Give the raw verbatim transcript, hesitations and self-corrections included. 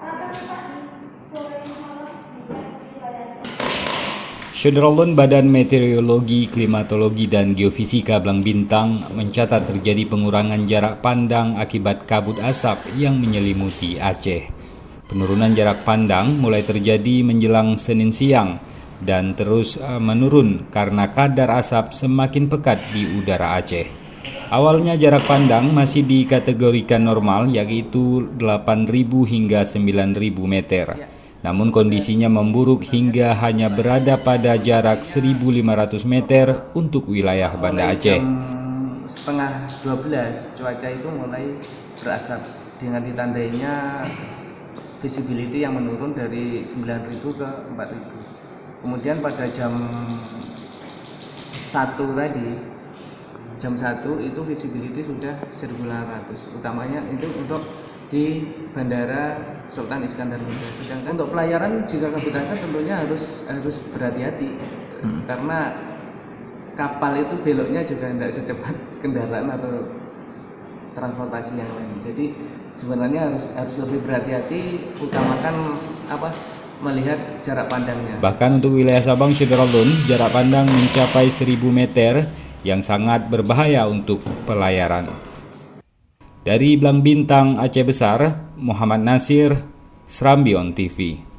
Syederalun Badan Meteorologi, Klimatologi, dan Geofisika Blang Bintang mencatat terjadi pengurangan jarak pandang akibat kabut asap yang menyelimuti Aceh. Penurunan jarak pandang mulai terjadi menjelang Senin siang dan terus menurun karena kadar asap semakin pekat di udara Aceh. Awalnya jarak pandang masih dikategorikan normal, yaitu delapan ribu hingga sembilan ribu meter. Namun kondisinya memburuk hingga hanya berada pada jarak seribu lima ratus meter untuk wilayah Banda Aceh. Setengah dua belas cuaca itu mulai berasap dengan ditandainya visibility yang menurun dari sembilan ribu ke empat ribu. Kemudian pada jam satu tadi, jam satu itu visibility sudah seribu lima ratus, utamanya itu untuk di Bandara Sultan Iskandar Muda. Sedangkan untuk pelayaran jika kabut asap tentunya harus harus berhati-hati, hmm. karena kapal itu beloknya juga tidak secepat kendaraan atau transportasi yang lain. Jadi sebenarnya harus harus lebih berhati-hati, utamakan apa melihat jarak pandangnya. Bahkan untuk wilayah Sabang Syederalun, jarak pandang mencapai seribu meter yang sangat berbahaya untuk pelayaran. Dari Blang Bintang, Aceh Besar, Muhammad Nasir, Serambi On T V.